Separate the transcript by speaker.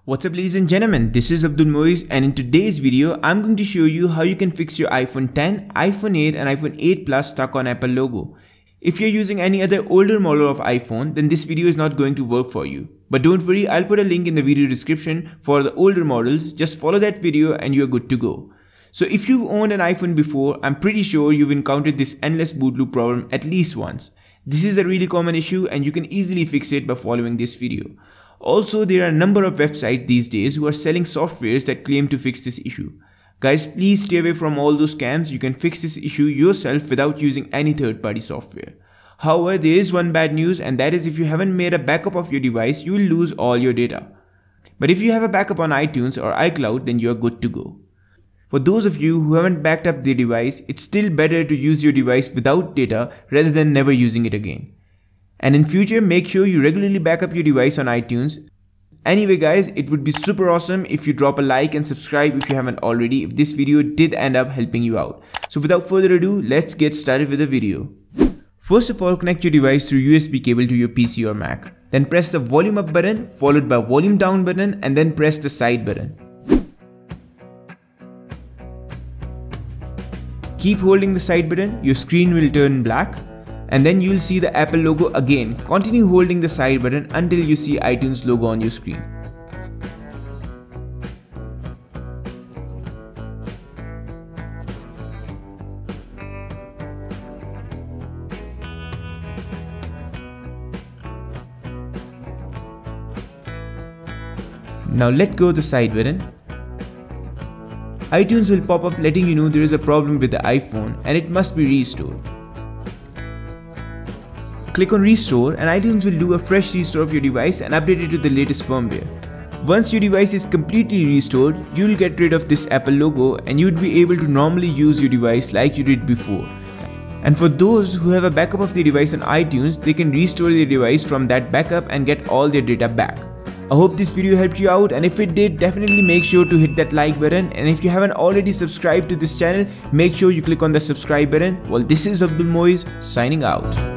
Speaker 1: What's up ladies and gentlemen, this is Abdul Moiz, and in today's video I'm going to show you how you can fix your iPhone 10, iPhone 8 and iPhone 8 Plus stuck on Apple logo. If you're using any other older model of iPhone, then this video is not going to work for you. But don't worry, I'll put a link in the video description for the older models. Just follow that video and you're good to go. So if you've owned an iPhone before, I'm pretty sure you've encountered this endless boot loop problem at least once. This is a really common issue and you can easily fix it by following this video. Also, there are a number of websites these days who are selling softwares that claim to fix this issue. Guys, please stay away from all those scams. You can fix this issue yourself without using any third-party software. However, there is one bad news, and that is if you haven't made a backup of your device, you will lose all your data. But if you have a backup on iTunes or iCloud, then you are good to go. For those of you who haven't backed up their device, it's still better to use your device without data rather than never using it again. And in future, make sure you regularly back up your device on iTunes. Anyway guys, it would be super awesome if you drop a like and subscribe if you haven't already, if this video did end up helping you out. So without further ado, let's get started with the video. First of all, connect your device through USB cable to your PC or Mac. Then press the volume up button, followed by volume down button, and then press the side button. Keep holding the side button, your screen will turn black. And then you will see the Apple logo again. Continue holding the side button until you see iTunes logo on your screen. Now let go of the side button. iTunes will pop up letting you know there is a problem with the iPhone and it must be restored. Click on Restore and iTunes will do a fresh restore of your device and update it to the latest firmware. Once your device is completely restored, you will get rid of this Apple logo and you would be able to normally use your device like you did before. And for those who have a backup of their device on iTunes, they can restore their device from that backup and get all their data back. I hope this video helped you out, and if it did, definitely make sure to hit that like button, and if you haven't already subscribed to this channel, make sure you click on the subscribe button. Well, this is Abdul Moiz signing out.